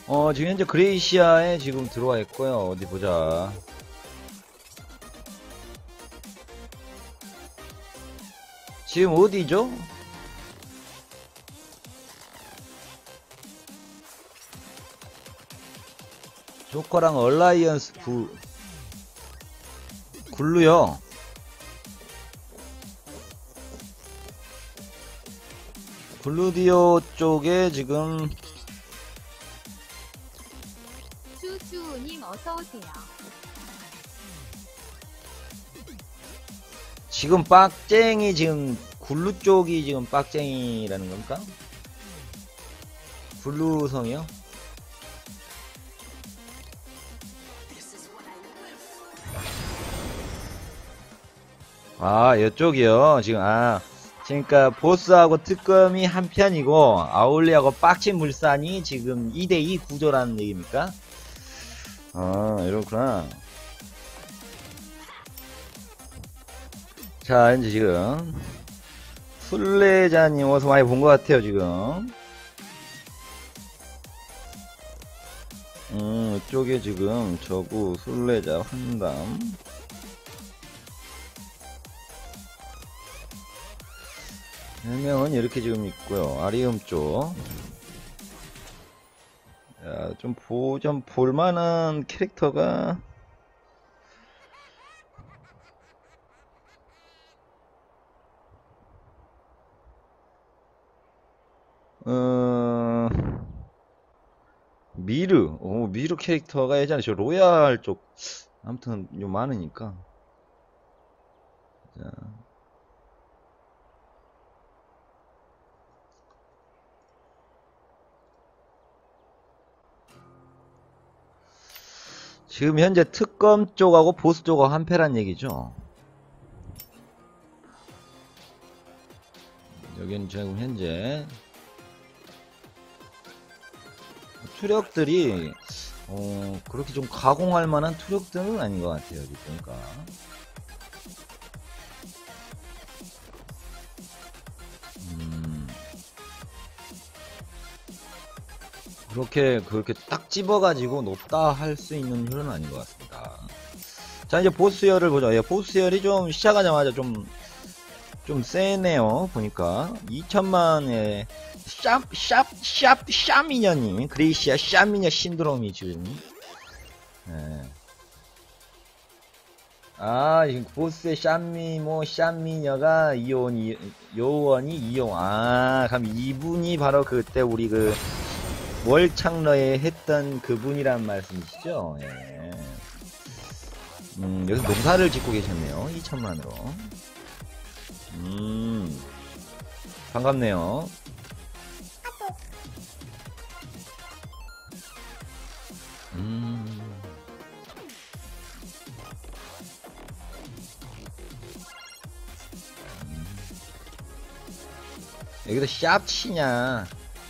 지금 현재 그레이시아에 지금 들어와 있고요. 어디 보자. 지금 어디죠? 조커랑 얼라이언스 굴루요. 블루디오 쪽에 지금 쭈쭈님 어서오세요. 지금 빡쟁이 지금 굴루 쪽이 지금 빡쟁이라는 겁니까? 굴루성이요? 아, 이쪽이요. 지금 그러니까 보스하고 특검이 한 편이고 아울리하고 빡친 물산이 지금 2대2 구조라는 얘기입니까? 이렇구나. 자, 이제 지금 술래자님 어서 많이 본 것 같아요, 지금. 이쪽에 지금 저구 술래자 환담. 별명은 이렇게 지금 있고요. 아리움 쪽. 야, 좀 볼만한 캐릭터가 미르 캐릭터가 예전에 저 로얄 쪽 아무튼 좀 많으니까. 자. 지금 현재 특검 쪽하고 보스 쪽하고 한패란 얘기죠. 여기는 지금 현재 투력들이 그렇게 좀 가공할 만한 투력들은 아닌 것 같아요. 여기 보니까. 그렇게 딱 집어가지고 높다 할 수 있는 혈은 아닌 것 같습니다. 자, 이제 보스열을 보죠. 예, 보스열이 좀 시작하자마자 좀 세네요. 보니까 2000만의 샤미녀님, 그레이시아 샤미녀 신드롬이 지금. 예. 지금 보스의 샤미녀가 요원이 이용. 그럼 이분이 바로 그때 우리 월창러에 했던 그분이란 말씀이시죠? 예. 여기서 농사를 짓고 계셨네요. 2천만으로. 반갑네요. 여기서 샵 치냐?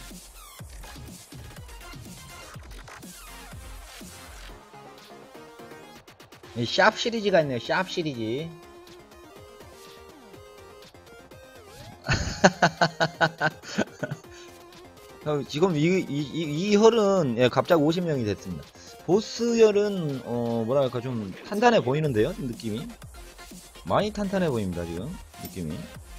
샵 시리즈가 있네요. 샵 시리즈. 지금 이 혈은 갑자기 50명이 됐습니다. 보스혈은 뭐랄까 좀 탄탄해 보이는데요. 느낌이 많이 탄탄해 보입니다. 지금 느낌이.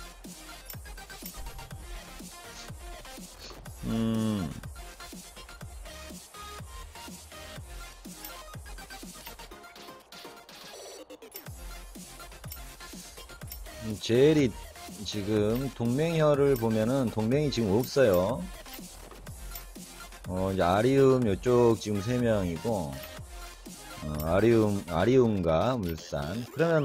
제리 지금 동맹혈을 보면은 동맹이 지금 없어요. 이제 아리움 요쪽 지금 3명이고 아리움과 물산. 그러면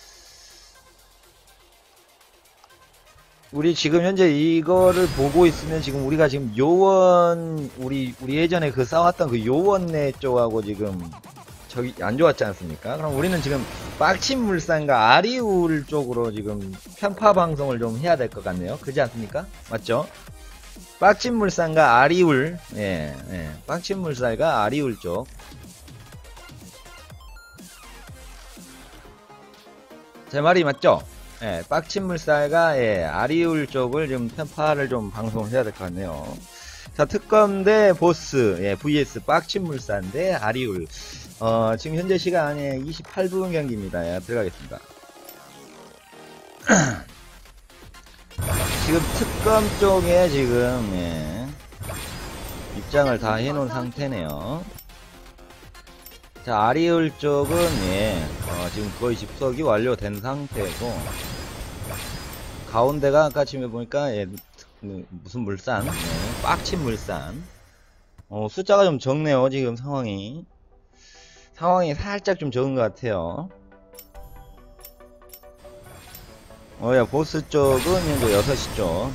우리 지금 현재 이거를 보고 있으면 지금 우리가 지금 요원 우리 예전에 싸웠던 그 요원네 쪽하고 지금 저기 안 좋았지 않습니까? 그럼 우리는 지금 빡친 물산과 아리울 쪽으로 지금 편파 방송을 좀 해야 될 것 같네요. 그렇지 않습니까? 맞죠? 빡친 물산과 아리울, 빡친 물살과 아리울 쪽. 제 말이 맞죠? 빡친 물살과 아리울 쪽을 좀 편파를 좀 방송을 해야 될 것 같네요. 자, 특검 대 보스, 예, vs 빡침물산 대 아리울. 지금 현재 시간에 28분 경기입니다. 예, 들어가겠습니다. 지금 특검 쪽에 지금, 예, 입장을 다 해놓은 상태네요. 자, 아리울 쪽은, 예, 지금 거의 집석이 완료된 상태고, 가운데가 아까 지금 보니까, 예, 무슨 물산, 예, 빡친 물산. 숫자가 좀 적네요, 지금 상황이. 상황이 살짝 좀 적은 것 같아요. 야, 보스 쪽은 현재 6시 쪽.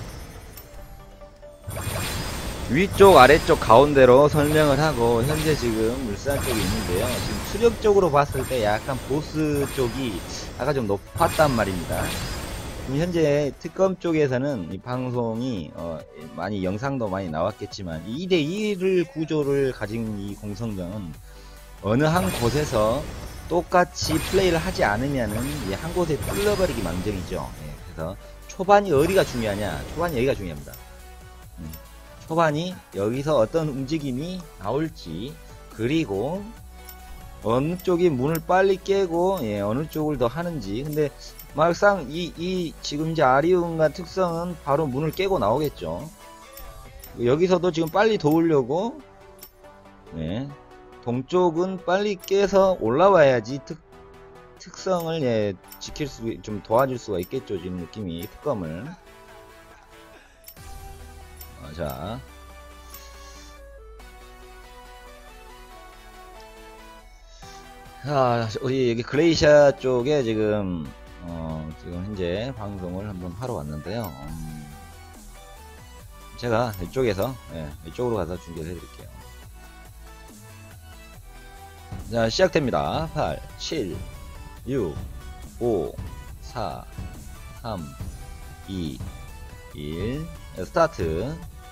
위쪽, 아래쪽, 가운데로 설명을 하고, 현재 지금 물산 쪽이 있는데요. 지금 수력적으로 봤을 때 약간 보스 쪽이 아까 좀 높았단 말입니다. 지금 현재 특검 쪽에서는 이 방송이, 많이 영상도 많이 나왔겠지만, 2대1을 구조를 가진 이 공성전은 어느 한 곳에서 똑같이 플레이를 하지 않으면은 한 곳에 뚫려버리기 망정이죠. 예, 그래서 초반이 어디가 중요하냐? 초반이 여기가 중요합니다. 초반이 여기서 어떤 움직임이 나올지, 그리고 어느 쪽이 문을 빨리 깨고, 예, 어느 쪽을 더 하는지. 근데 막상 지금 이제 아리움과 특성은 바로 문을 깨고 나오겠죠. 여기서도 지금 빨리 도우려고, 예, 동쪽은 빨리 깨서 올라와야지 특성을, 예, 지킬 좀 도와줄 수가 있겠죠. 지금 느낌이 특검을. 자, 우리 여기 그레이샤 쪽에 지금 지금 현재 방송을 한번 하러 왔는데요. 제가 이쪽에서, 예, 이쪽으로 가서 중계를 해드릴게요. 자, 시작됩니다. 8, 7, 6, 5, 4, 3, 2, 1, 스타트.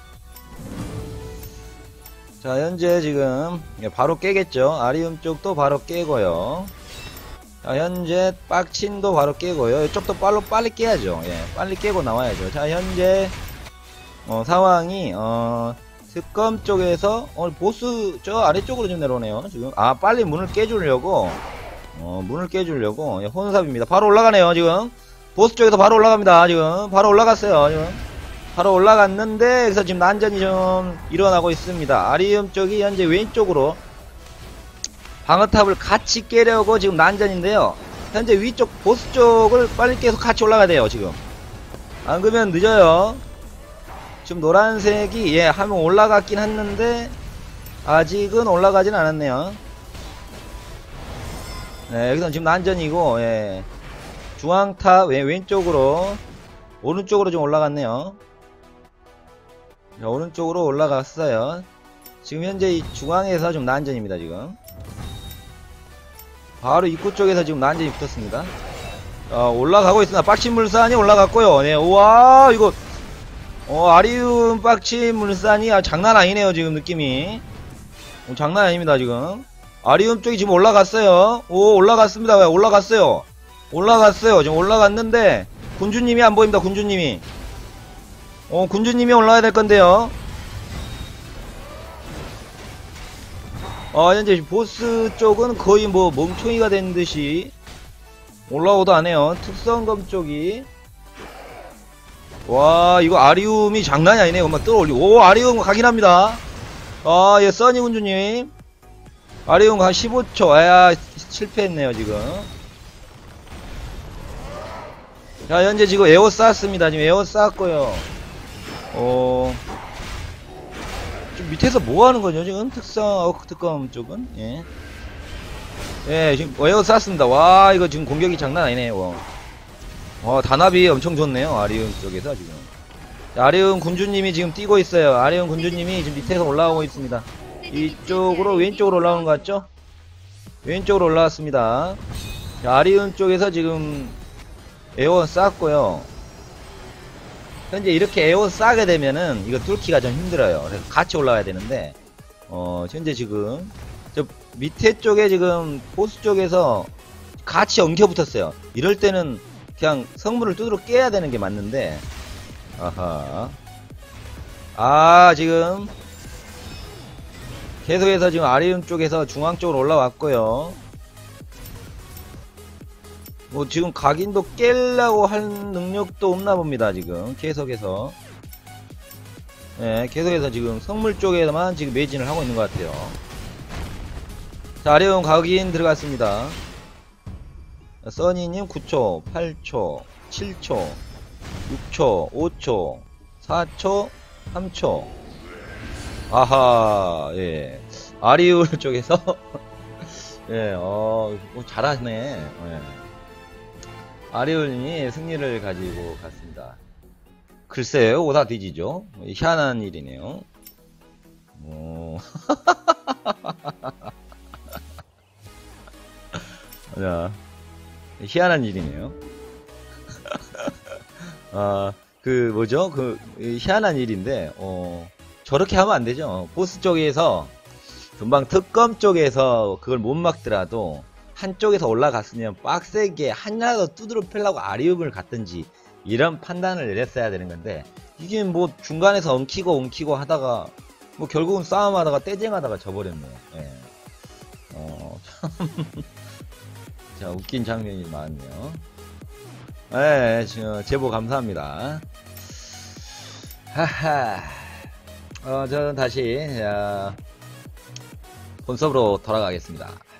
자, 현재 지금 바로 깨겠죠. 아리움 쪽도 바로 깨고요. 자, 현재 빡친도 바로 깨고요. 이쪽도 빨리 깨야죠. 예, 빨리 깨고 나와야죠. 자, 현재 상황이 특검 쪽에서 보스 저 아래쪽으로 좀 내려오네요. 지금 빨리 문을 깨주려고 예, 혼삽입니다. 바로 올라가네요. 지금 보스 쪽에서 바로 올라갑니다. 지금 바로 올라갔어요. 지금 바로 올라갔는데 여기서 지금 난전이 좀 일어나고 있습니다. 아리움 쪽이 현재 왼쪽으로 방어탑을 같이 깨려고 지금 난전인데요. 현재 위쪽 보스 쪽을 빨리 깨서 같이 올라가야 돼요. 지금 안 그러면 늦어요. 지금 노란색이, 예, 한번 올라갔긴 했는데 아직은 올라가진 않았네요. 네, 여기서 지금 난전이고, 예, 중앙탑 왼쪽으로, 오른쪽으로 좀 올라갔네요. 자, 오른쪽으로 올라갔어요. 지금 현재 이 중앙에서 좀 난전입니다. 지금 바로 입구 쪽에서 지금 난전이 붙었습니다. 올라가고 있습니다. 빡침물산이 올라갔고요. 네, 우와, 이거 아리움 빡침물산이 장난 아니네요. 지금 느낌이 장난 아닙니다. 지금 아리움 쪽이 지금 올라갔어요. 올라갔습니다. 왜 올라갔어요? 지금 올라갔는데 군주님이 안 보입니다. 군주님이 올라가야 될 건데요. 현재 보스 쪽은 거의 뭐 멍청이가 된 듯이 올라오도 안 해요. 특성검 쪽이. 와, 이거 아리움이 장난이 아니네요. 막 끌어올리고. 아리움 가긴 합니다. 예, 써니 군주님. 아리움 한 15초. 실패했네요, 지금. 자, 현재 지금 에어 쌓았습니다. 지금 에어 쌓았고요. 좀 밑에서 뭐 하는 거죠, 지금? 특검 쪽은? 예. 예, 지금 에어 쌓았습니다. 와, 이거 지금 공격이 장난 아니네요. 단합이 엄청 좋네요. 아리움 쪽에서 지금. 아리움 군주님이 지금 뛰고 있어요. 아리움 군주님이 지금 밑에서 올라오고 있습니다. 이쪽으로, 왼쪽으로 올라오는 것 같죠? 왼쪽으로 올라왔습니다. 자, 아리움 쪽에서 지금 에어 쌓았고요. 현재 이렇게 에어 쌓게 되면은 이거 뚫기가 좀 힘들어요. 그래서 같이 올라와야 되는데, 현재 지금 저 밑에 쪽에 지금 보스 쪽에서 같이 엉켜 붙었어요. 이럴 때는 그냥 성문을 두드러 깨야 되는 게 맞는데, 아하. 지금 계속해서 지금 아리움 쪽에서 중앙 쪽으로 올라왔고요. 뭐 지금 각인도 깰라고 할 능력도 없나 봅니다. 지금 계속해서 계속해서 지금 성물 쪽에만 지금 매진을 하고 있는 것 같아요. 자, 아리움 각인 들어갔습니다. 써니님 9초, 8초, 7초, 6초, 5초, 4초, 3초. 아하, 예. 아리울 쪽에서, 예, 잘하네. 예. 아리울님이 승리를 가지고 갔습니다. 글쎄요, 오다 뒤지죠. 희한한 일이네요. 자, 희한한 일이네요. 뭐죠? 희한한 일인데, 저렇게 하면 안 되죠. 보스 쪽에서, 금방 특검 쪽에서 그걸 못 막더라도, 한쪽에서 올라갔으면 빡세게 하나라도 두드러 패려고 아리움을 갔든지, 이런 판단을 내렸어야 되는 건데, 이게 뭐 중간에서 엉키고 하다가, 뭐 결국은 싸움하다가 떼쟁하다가 져버렸네요. 예. 자, 웃긴 장면이 많네요. 네, 제보 감사합니다. 하하. 저는 다시, 본섭으로 돌아가겠습니다.